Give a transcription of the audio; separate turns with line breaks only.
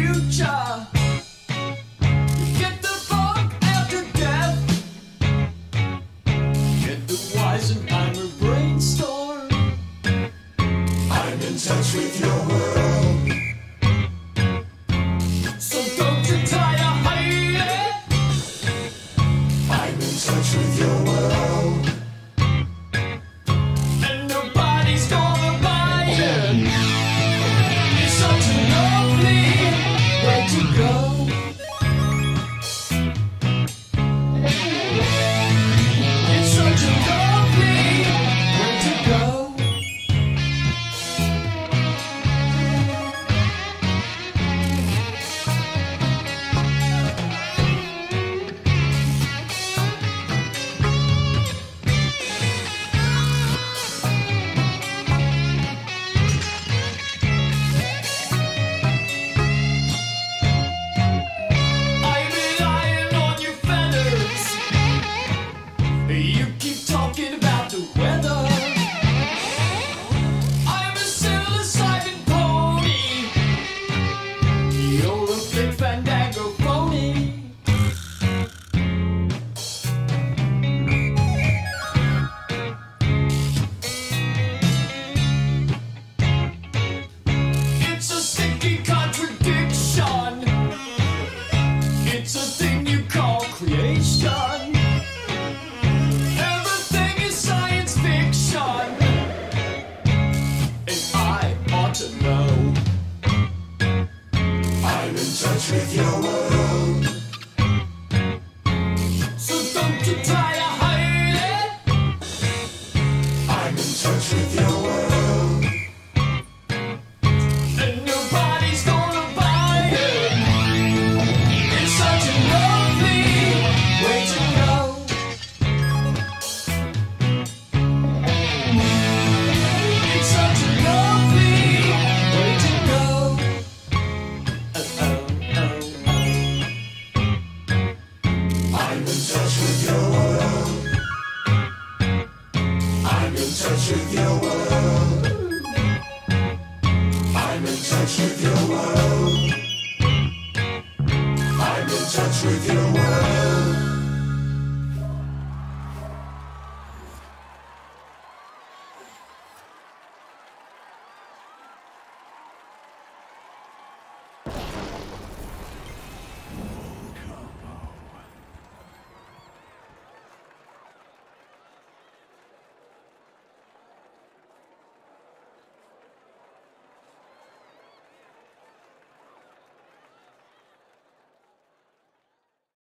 future. Get the funk after death. Get the Weisenheimer brainstorm. I'm in touch with your world. So don't you try to hide it. I'm in touch with your world. And nobody's gonna buy it. It's such a lovely way to go. It's such a lovely way to go. I'm relying on your feathers. You keep talking about the weather. I'm a psilocybin pony. You're a big fandango phony. It's a sticky contradiction. It's a thing you call creation. Everything is science fiction. And I ought to know. I'm in touch with your world. So don't you try to hide it. I'm in touch with your world. And nobody's gonna buy it. It's such a lovely way to go. It's such a lovely way to go. Oh, oh, oh, oh. I'm in touch with your world. I'm in touch with your world. I'm in touch with your world. I'm in touch with your